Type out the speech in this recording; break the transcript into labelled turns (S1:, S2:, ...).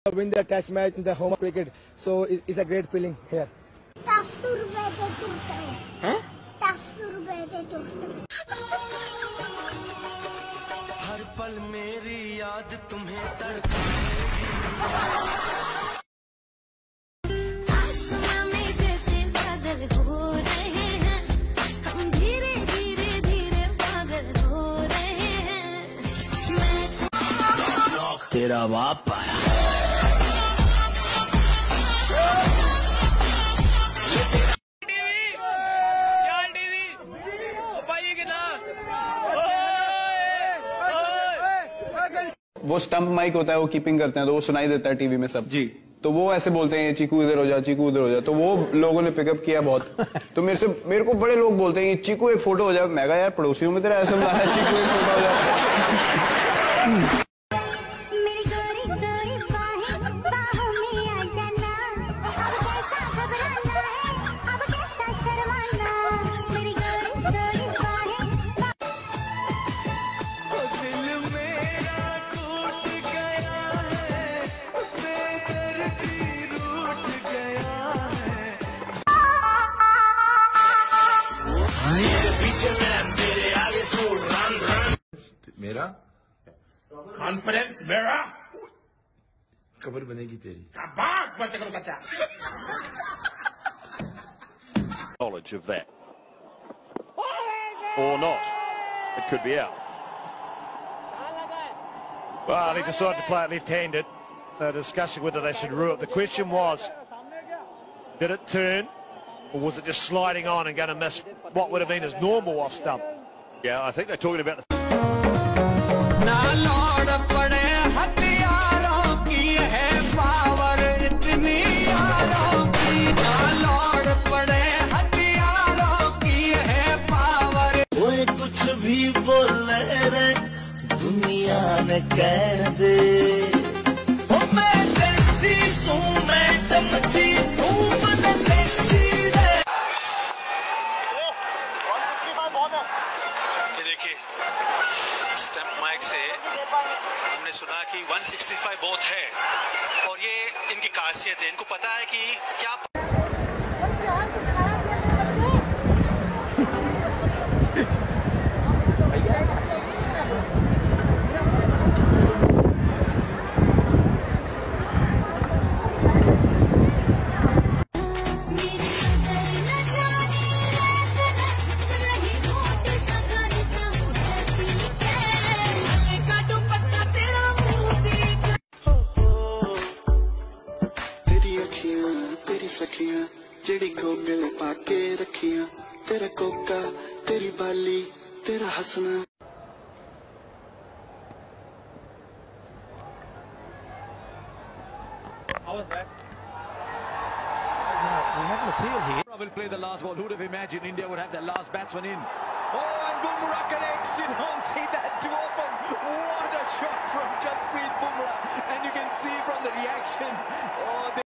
S1: win the test match in the home of cricket. So it's a great feeling here.
S2: 10 रुपए दे तुरते 10 रुपए दे तुरते
S3: हर पल मेरी याद तुम्हें तड़पाएगी आसमां में जैसे बादल हो रहे हैं हम धीरे धीरे धीरे पागल हो रहे हैं मैं
S4: तेरा बाप आया
S5: वो स्टंप माइक होता है, वो कीपिंग करते हैं तो वो सुनाई देता है टीवी में सब जी। तो वो ऐसे बोलते हैं चीकू इधर हो जा, चीकू उधर हो जा। तो वो लोगों ने पिकअप किया बहुत। तो मेरे को बड़े लोग बोलते हैं चीकू एक फोटो हो जाए। मैं कहा यार पड़ोसियों में तेरा ऐसा मिला है, चीकू एक फोटो हो जाए।
S6: मेरा
S7: कॉन्फ्रेंस मेरा
S6: खबर बनेगी तेरी
S8: knowledge of that or not. It could be out. Well, he decided to play it left-handed. They're discussing whether they should rule it. The question was, did it turn or was it just sliding on and going to miss what would have been his normal off stump? Yeah, I think they're talking about the
S3: ना लौड़ पड़े हथियारों की है power इतनी यारों की ना लौड़ पड़े हथियारों की है पावर
S4: ओए कुछ भी बोले रे दुनिया में कह दे ओ मैं देसी सू मैं दमची तू मन देसी रे
S7: 165 बहुत है। ये देखिए स्टंप माइक से हमने सुना कि 165 बहुत है और ये इनकी खासियत है। इनको पता है कि क्या
S4: तेरी सखियां जेड़ी गोगल पाके रखियां तेरा कोका तेरी बाली तेरा हंसना
S9: We have an appeal here. I will play the last ball. Who would have imagined India would have their last batsman in? Oh, and Bumrah connects. You don't see that too often. What a shot from Jasprit Bumrah. And you can see from the reaction. Oh,